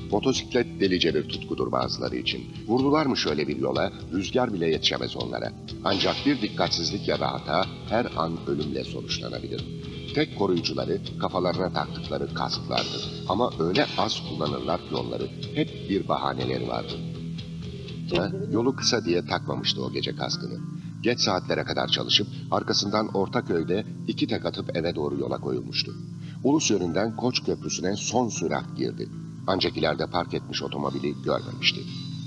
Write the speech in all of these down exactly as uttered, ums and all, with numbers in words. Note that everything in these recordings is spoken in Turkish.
Motosiklet delice bir tutkudur bazıları için. Vurdular mı şöyle bir yola, rüzgar bile yetişemez onlara. Ancak bir dikkatsizlik ya da hata her an ölümle sonuçlanabilir. Tek koruyucuları kafalarına taktıkları kasklardır. Ama öyle az kullanırlar ki onları. Hep bir bahaneleri vardır. Ha, yolu kısa diye takmamıştı o gece kaskını. Geç saatlere kadar çalışıp arkasından Ortaköy'de iki tek atıp eve doğru yola koyulmuştu. Ulus yönünden Koç Köprüsü'ne son sürat girdi. Ancak ileride park etmiş otomobili görmemişti.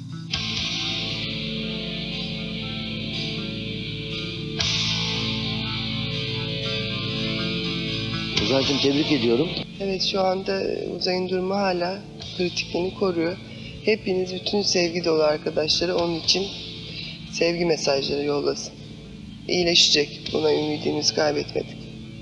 Uzay'cığım tebrik ediyorum. Evet, şu anda Uzay'ın durumu hala kritikliğini koruyor. Hepiniz bütün sevgi dolu arkadaşları onun için sevgi mesajları yollasın. İyileşecek. Buna ümidimizi kaybetmedik.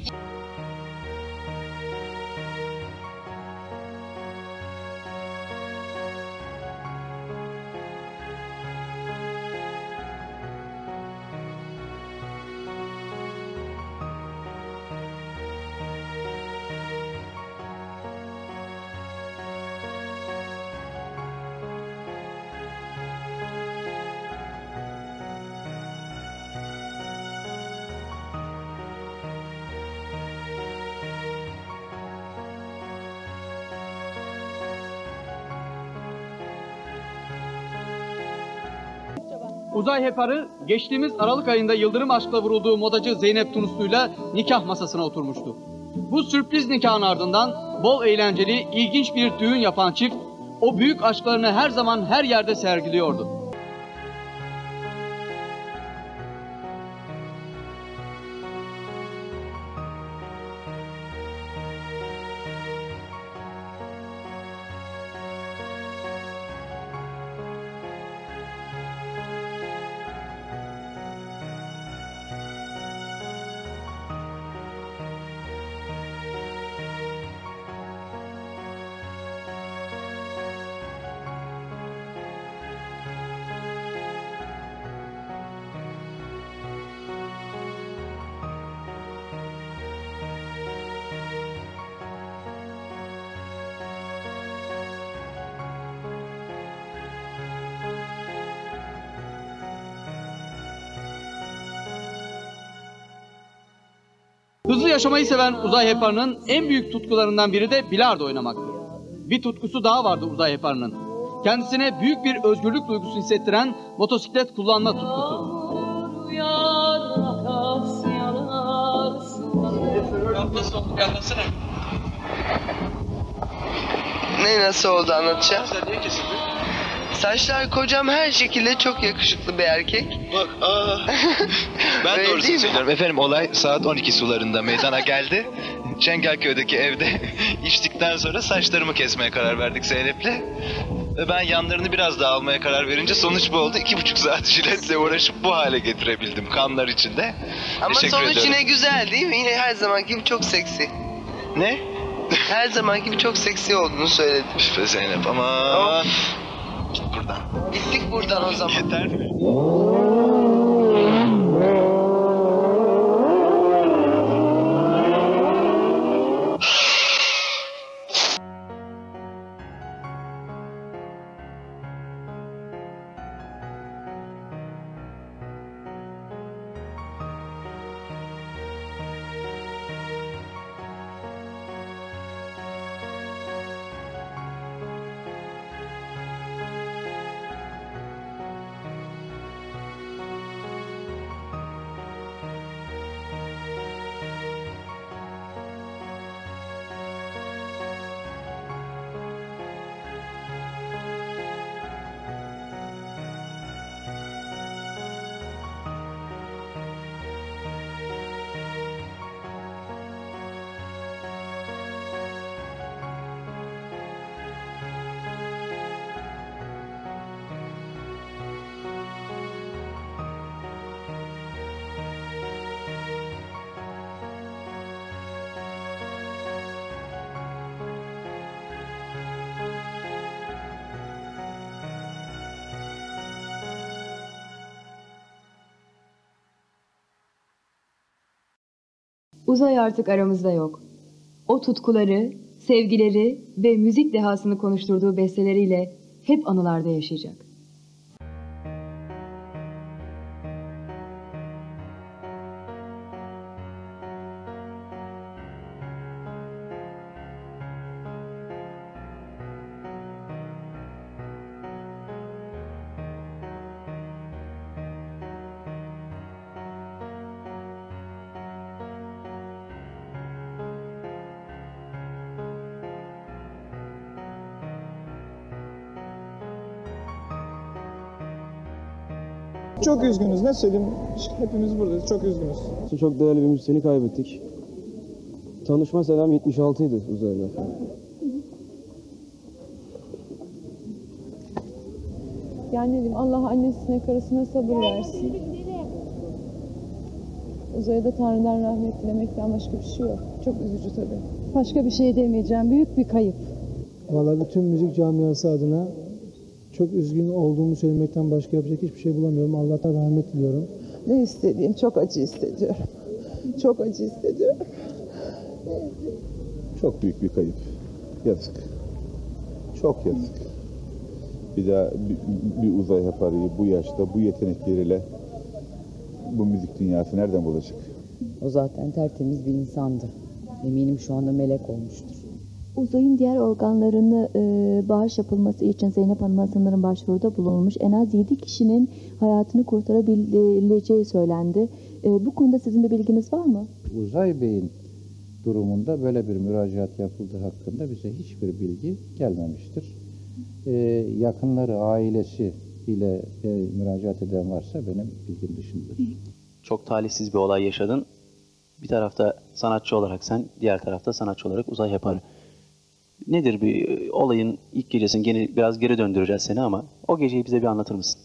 Uzay Heparı geçtiğimiz Aralık ayında yıldırım aşkla vurulduğu modacı Zeynep Tunuslu'yla nikah masasına oturmuştu. Bu sürpriz nikahın ardından bol eğlenceli, ilginç bir düğün yapan çift o büyük aşklarını her zaman her yerde sergiliyordu. Hızlı yaşamayı seven Uzay Heparı'nın en büyük tutkularından biri de bilardo oynamaktı. Bir tutkusu daha vardı Uzay Heparı'nın. Kendisine büyük bir özgürlük duygusu hissettiren motosiklet kullanma tutkusu. Ne nasıl oldu anlatacağım? Saçlar kocam her şekilde çok yakışıklı bir erkek. Bak aa. Ben Öyle doğrusunu değil mi? söylüyorum. Efendim olay saat on iki sularında meydana geldi. Çengelköy'deki evde içtikten sonra saçlarımı kesmeye karar verdik Zeynep'le. Ve ben yanlarını biraz daha almaya karar verince sonuç bu oldu. İki buçuk saat jiletle uğraşıp bu hale getirebildim kanlar içinde. Ama Teşekkür sonuç ediyorum. yine güzel değil mi? Yine her zamanki gibi çok seksi. Ne? Her zamanki gibi çok seksi olduğunu söyledim. Üf be Zeynep aman. Git buradan. Gittik buradan o zaman. Yeter mi? Uzay artık aramızda yok. O tutkuları, sevgileri ve müzik dehasını konuşturduğu besteleriyle hep anılarda yaşayacak. Çok üzgünüz. Ne söyleyeyim? Hepimiz buradayız. Çok üzgünüz. Çok değerli bir müzisyeni kaybettik. Tanışma senem yetmiş altıydı Uzay'la. Yani ne diyeyim, Allah annesine karısına sabır versin. Uzay'a da Tanrı'dan rahmet dilemekten başka bir şey yok. Çok üzücü tabii. Başka bir şey demeyeceğim. Büyük bir kayıp. Vallahi bütün müzik camiası adına çok üzgün olduğumu söylemekten başka yapacak hiçbir şey bulamıyorum. Allah'tan rahmet diliyorum. Ne istediğim, çok acı hissediyorum. Çok acı hissediyorum. Çok büyük bir kayıp. Yazık. Çok yazık. Bir daha bir, bir Uzay Hapari'yi bu yaşta, bu yetenekleriyle bu müzik dünyası nereden bulacak? O zaten tertemiz bir insandı. Eminim şu anda melek olmuştur. Uzay'ın diğer organlarını e, bağış yapılması için Zeynep Hanım'a sanırım başvuruda bulunmuş. En az yedi kişinin hayatını kurtarabileceği söylendi. E, bu konuda sizin bir bilginiz var mı? Uzay Bey'in durumunda böyle bir müracaat yapıldığı hakkında bize hiçbir bilgi gelmemiştir. Ee, yakınları, ailesi ile e, müracaat eden varsa benim bilgim dışındadır. Çok talihsiz bir olay yaşadın. Bir tarafta sanatçı olarak sen, diğer tarafta sanatçı olarak Uzay Hapari. Nedir bir olayın ilk gecesini gene biraz geri döndüreceğiz seni ama o geceyi bize bir anlatır mısın?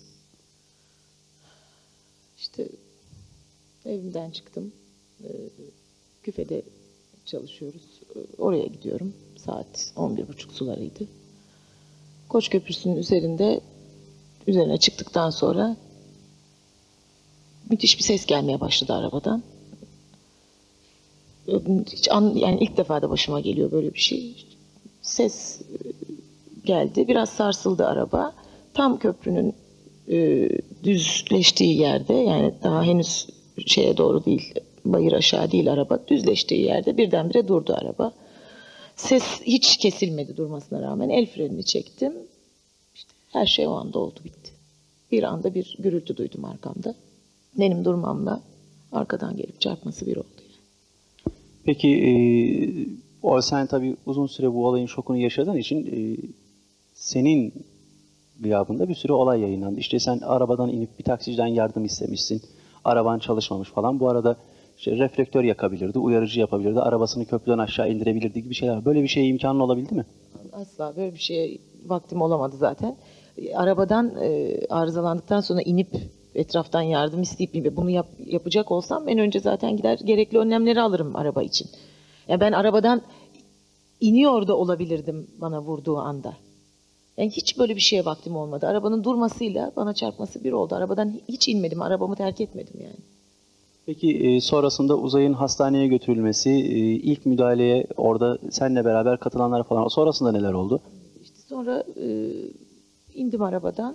İşte evimden çıktım. Ee, küfede çalışıyoruz. Oraya gidiyorum. Saat on bir buçuk sularıydı. Koç Köprüsü'nün üzerinde üzerine çıktıktan sonra müthiş bir ses gelmeye başladı arabadan. Hiç an, yani ilk defa da başıma geliyor böyle bir şey. Ses geldi. Biraz sarsıldı araba. Tam köprünün e, düzleştiği yerde, yani daha henüz şeye doğru değil, bayır aşağı değil araba, düzleştiği yerde birdenbire durdu araba. Ses hiç kesilmedi durmasına rağmen. El frenini çektim. İşte her şey o anda oldu, bitti. Bir anda bir gürültü duydum arkamda. Benim durmamla arkadan gelip çarpması bir oldu. Yani. Peki e, o sen tabii uzun süre bu olayın şokunu yaşadığın için e, senin gıyabında bir sürü olay yayınlandı. İşte sen arabadan inip bir taksiciden yardım istemişsin. Araban çalışmamış falan. Bu arada işte reflektör yakabilirdi, uyarıcı yapabilirdi, arabasını köprüden aşağı indirebilirdi gibi şeyler. Böyle bir şeye imkanın olabildi mi? Asla böyle bir şeye vaktim olamadı zaten. Arabadan e, arızalandıktan sonra inip etraftan yardım isteyip bunu yap, yapacak olsam en önce zaten gider gerekli önlemleri alırım araba için. Yani ben arabadan iniyor da olabilirdim bana vurduğu anda. Yani hiç böyle bir şeye vaktim olmadı. Arabanın durmasıyla bana çarpması bir oldu. Arabadan hiç inmedim, arabamı terk etmedim yani. Peki e, sonrasında Uzay'ın hastaneye götürülmesi, e, ilk müdahaleye orada seninle beraber katılanlar falan, sonrasında neler oldu? İşte sonra e, indim arabadan.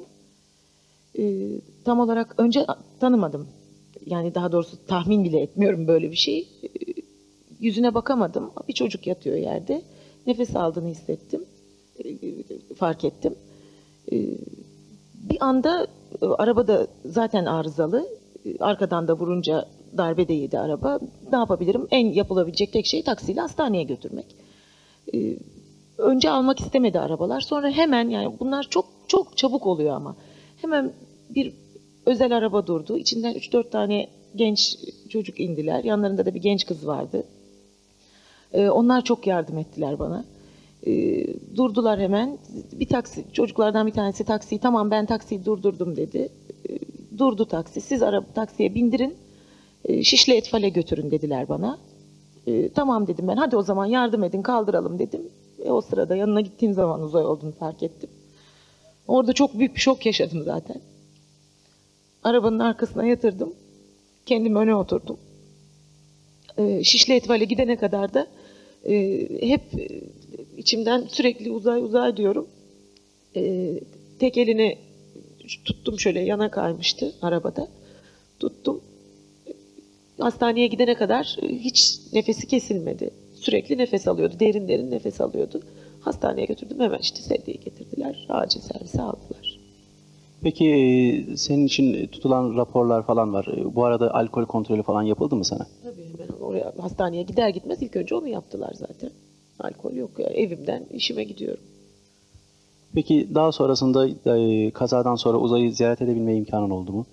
E, tam olarak önce tanımadım. Yani daha doğrusu tahmin bile etmiyorum böyle bir şey. E, yüzüne bakamadım. Bir çocuk yatıyor yerde. Nefes aldığını hissettim. E, fark ettim. E, bir anda e, araba da zaten arızalı. E, arkadan da vurunca darbe de yedi araba. Ne yapabilirim? En yapılabilecek tek şey taksiyle hastaneye götürmek. E, önce almak istemedi arabalar. Sonra hemen, yani bunlar çok çok çabuk oluyor ama. Hemen bir özel araba durdu. İçinden üç dört tane genç çocuk indiler. Yanlarında da bir genç kız vardı. Ee, onlar çok yardım ettiler bana. Ee, durdular hemen. Bir taksi, çocuklardan bir tanesi taksiyi, tamam ben taksiyi durdurdum dedi. Ee, durdu taksi. Siz araba taksiye bindirin. Ee, Şişli Etfal'e götürün dediler bana. Ee, tamam dedim ben. Hadi o zaman yardım edin, kaldıralım dedim. E, o sırada yanına gittiğim zaman Uzay olduğunu fark ettim. Orada çok büyük bir şok yaşadım zaten. Arabanın arkasına yatırdım. Kendim öne oturdum. Ee, Şişli Etfal'e gidene kadar da e, hep içimden sürekli uzay uzay diyorum. E, tek elini tuttum, şöyle yana kaymıştı arabada. Tuttum. Hastaneye gidene kadar hiç nefesi kesilmedi. Sürekli nefes alıyordu. Derin derin nefes alıyordu. Hastaneye götürdüm. Hemen işte sedyeyi getirdiler. Acil servise aldılar. Peki e, senin için tutulan raporlar falan var. E, Bu arada alkol kontrolü falan yapıldı mı sana? Tabii hemen oraya hastaneye gider gitmez ilk önce onu yaptılar zaten. Alkol yok ya. Evimden işime gidiyorum. Peki daha sonrasında e, kazadan sonra Uzay'ı ziyaret edebilme imkanın oldu mu?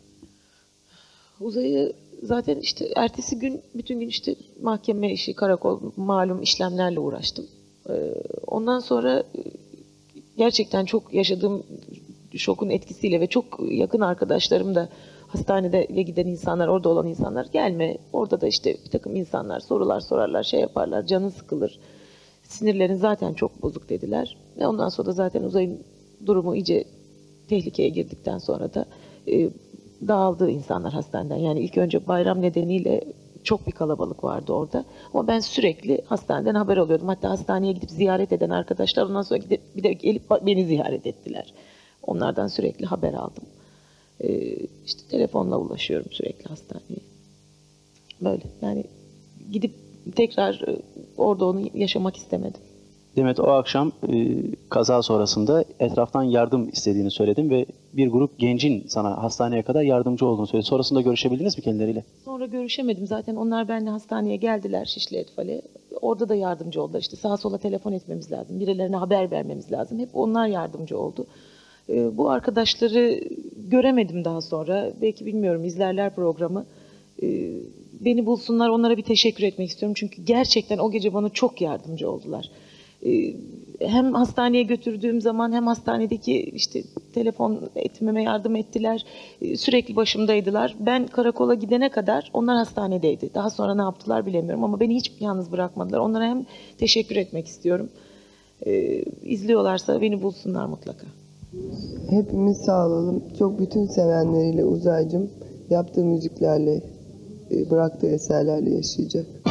Uzay'ı zaten işte ertesi gün bütün gün işte mahkeme işi, karakol, malum işlemlerle uğraştım. Ee, ondan sonra e, gerçekten çok yaşadığım şokun etkisiyle ve çok yakın arkadaşlarım da hastanede giden insanlar, orada olan insanlar gelme. Orada da işte bir takım insanlar sorular sorarlar, şey yaparlar, canın sıkılır. Sinirlerin zaten çok bozuk dediler. Ve ondan sonra da zaten Uzay'ın durumu iyice tehlikeye girdikten sonra da e, dağıldı insanlar hastaneden. Yani ilk önce bayram nedeniyle çok bir kalabalık vardı orada. Ama ben sürekli hastaneden haber alıyordum. Hatta hastaneye gidip ziyaret eden arkadaşlar ondan sonra gidip bir de gelip beni ziyaret ettiler. Onlardan sürekli haber aldım. Ee, işte telefonla ulaşıyorum sürekli hastaneye. Böyle yani gidip tekrar e, orada onu yaşamak istemedim. Demet, o akşam e, kaza sonrasında etraftan yardım istediğini söyledin ve bir grup gencin sana hastaneye kadar yardımcı olduğunu söyledin. Sonrasında görüşebildiniz mi kendileriyle? Sonra görüşemedim. Zaten onlar benimle hastaneye geldiler Şişli Etfal'e. Orada da yardımcı oldular. İşte sağa sola telefon etmemiz lazım. Birilerine haber vermemiz lazım. Hep onlar yardımcı oldu. E, bu arkadaşları göremedim daha sonra. Belki bilmiyorum izlerler programı. E, beni bulsunlar, onlara bir teşekkür etmek istiyorum. Çünkü gerçekten o gece bana çok yardımcı oldular. Hem hastaneye götürdüğüm zaman hem hastanedeki işte telefon etmeme yardım ettiler. Sürekli başımdaydılar. Ben karakola gidene kadar onlar hastanedeydi. Daha sonra ne yaptılar bilemiyorum ama beni hiç yalnız bırakmadılar. Onlara hem teşekkür etmek istiyorum. Ee, izliyorlarsa beni bulsunlar mutlaka. Hepimiz sağ olalım. Çok bütün sevenleriyle Uzaycığım yaptığı müziklerle, bıraktığı eserlerle yaşayacak.